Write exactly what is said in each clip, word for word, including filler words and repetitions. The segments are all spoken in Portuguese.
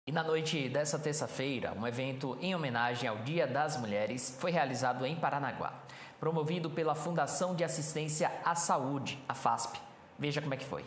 E na noite dessa terça-feira, um evento em homenagem ao Dia das Mulheres foi realizado em Paranaguá, promovido pela Fundação de Assistência à Saúde, a FASP. Veja como é que foi.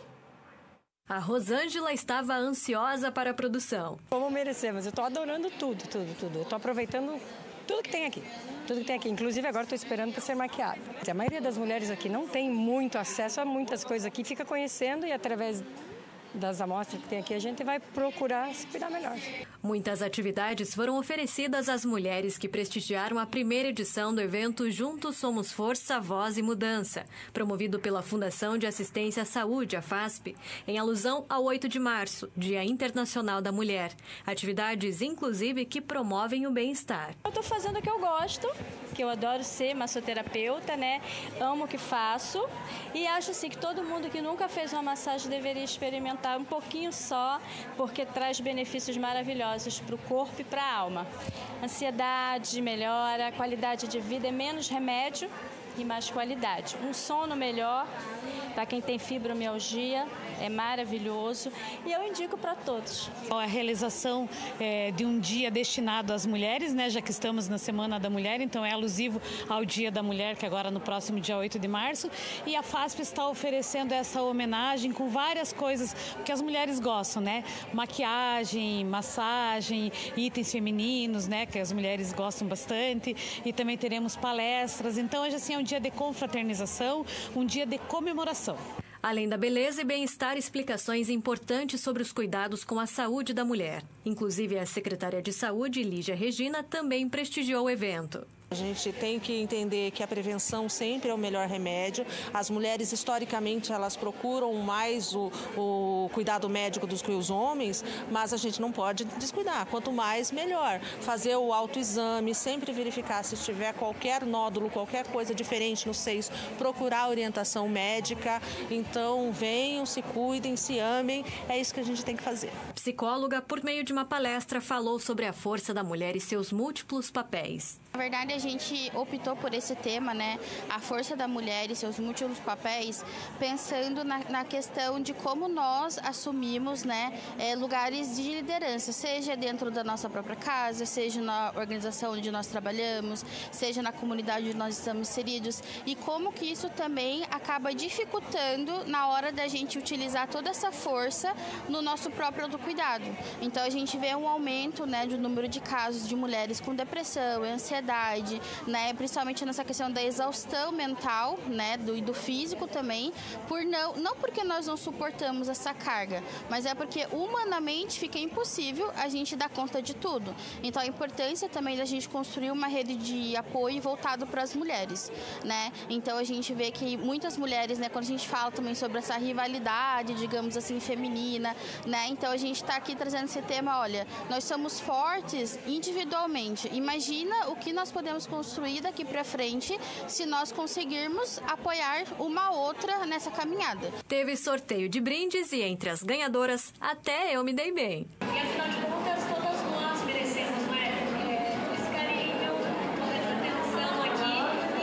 A Rosângela estava ansiosa para a produção. Como merecemos, eu estou adorando tudo, tudo, tudo. Eu estou aproveitando tudo que tem aqui. Tudo que tem aqui. Inclusive, agora estou esperando para ser maquiada. A maioria das mulheres aqui não tem muito acesso a muitas coisas aqui, fica conhecendo e através das amostras que tem aqui, a gente vai procurar se cuidar melhor. Muitas atividades foram oferecidas às mulheres que prestigiaram a primeira edição do evento Juntos Somos Força, Voz e Mudança, promovido pela Fundação de Assistência à Saúde, a FASP, em alusão ao oito de março, Dia Internacional da Mulher. Atividades, inclusive, que promovem o bem-estar. Eu estou fazendo o que eu gosto, que eu adoro ser massoterapeuta, né? Amo o que faço e acho assim que todo mundo que nunca fez uma massagem deveria experimentar um pouquinho só, porque traz benefícios maravilhosos para o corpo e para a alma. Ansiedade melhora, qualidade de vida é menos remédio e mais qualidade. Um sono melhor, para quem tem fibromialgia, é maravilhoso e eu indico para todos. A realização é, de um dia destinado às mulheres, né, já que estamos na Semana da Mulher, então é alusivo ao Dia da Mulher, que agora no próximo dia oito de março, e a FASP está oferecendo essa homenagem com várias coisas que as mulheres gostam, né? Maquiagem, massagem, itens femininos, né, que as mulheres gostam bastante, e também teremos palestras. Então hoje assim é um dia de confraternização, um dia de comemoração. Além da beleza e bem-estar, explicações importantes sobre os cuidados com a saúde da mulher. Inclusive, a secretária de Saúde, Lígia Regina, também prestigiou o evento. A gente tem que entender que a prevenção sempre é o melhor remédio. As mulheres, historicamente, elas procuram mais o, o cuidado médico do que os homens, mas a gente não pode descuidar. Quanto mais, melhor. Fazer o autoexame, sempre verificar se tiver qualquer nódulo, qualquer coisa diferente nos seios, procurar orientação médica. Então, venham, se cuidem, se amem. É isso que a gente tem que fazer. A psicóloga, por meio de uma palestra, falou sobre a força da mulher e seus múltiplos papéis. Na verdade, a gente optou por esse tema, né, a força da mulher e seus múltiplos papéis, pensando na, na questão de como nós assumimos, né, é, lugares de liderança, seja dentro da nossa própria casa, seja na organização onde nós trabalhamos, seja na comunidade onde nós estamos inseridos, e como que isso também acaba dificultando na hora da gente utilizar toda essa força no nosso próprio autocuidado. Então, a gente vê um aumento, né, do número de casos de mulheres com depressão e ansiedade, né, principalmente nessa questão da exaustão mental, né, do, e do físico também, por não, não porque nós não suportamos essa carga, mas é porque humanamente fica impossível a gente dar conta de tudo. Então a importância também da gente construir uma rede de apoio voltado para as mulheres, né? Então a gente vê que muitas mulheres, né, quando a gente fala também sobre essa rivalidade, digamos assim, feminina, né? Então a gente está aqui trazendo esse tema, olha, nós somos fortes individualmente. Imagina o que nós podemos construir daqui para frente se nós conseguirmos apoiar uma outra nessa caminhada. Teve sorteio de brindes e entre as ganhadoras, até eu me dei bem. E afinal de contas, todas nós merecemos, não é? Esse carinho, toda essa atenção aqui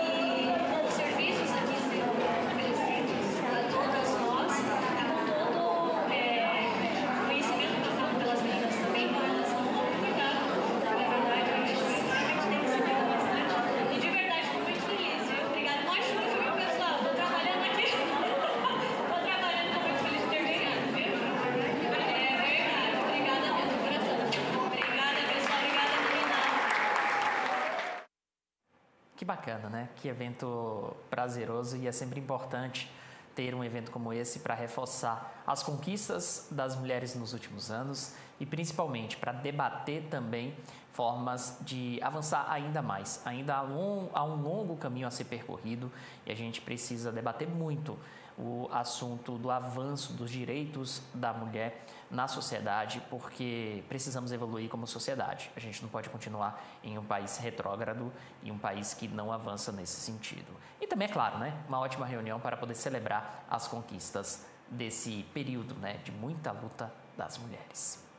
e os serviços aqui sendo oferecidos a todas nós, com todo é, o conhecimento passado pelas meninas também com relação ao cuidado. Na verdade, a gente realmente tem que se cuidar bastante. E de verdade, estou muito feliz, viu? Obrigada. Nós juntos, viu, pessoal? Estou trabalhando aqui. Estou trabalhando, estou muito feliz de ter ganhado, viu? É verdade. Obrigada mesmo, coração. Obrigada, pessoal. Obrigada, menina. Que bacana, né? Que evento prazeroso, e é sempre importante ter um evento como esse para reforçar as conquistas das mulheres nos últimos anos e principalmente para debater também formas de avançar ainda mais. Ainda há um, há um longo caminho a ser percorrido e a gente precisa debater muito o assunto do avanço dos direitos da mulher na sociedade, porque precisamos evoluir como sociedade. A gente não pode continuar em um país retrógrado e um país que não avança nesse sentido. E também, é claro, né, uma ótima reunião para poder celebrar as conquistas desse período, né, de muita luta das mulheres.